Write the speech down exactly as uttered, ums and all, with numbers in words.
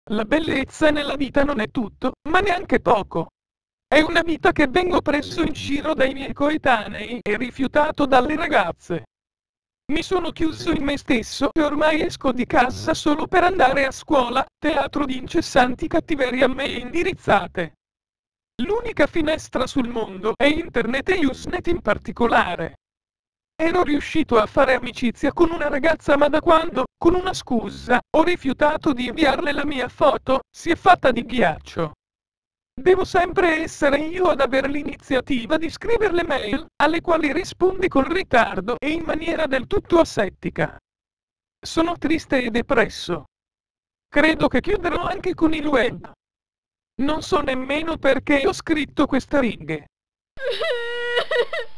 La bellezza nella vita non è tutto, ma neanche poco. È una vita che vengo preso in giro dai miei coetanei e rifiutato dalle ragazze. Mi sono chiuso in me stesso e ormai esco di casa solo per andare a scuola, teatro di incessanti cattiverie a me indirizzate. L'unica finestra sul mondo è internet e Usenet in particolare. Ero riuscito a fare amicizia con una ragazza ma da quando, con una scusa, ho rifiutato di inviarle la mia foto, si è fatta di ghiaccio. Devo sempre essere io ad avere l'iniziativa di scriverle mail, alle quali rispondi con ritardo e in maniera del tutto asettica. Sono triste e depresso. Credo che chiuderò anche con il web. Non so nemmeno perché ho scritto queste righe.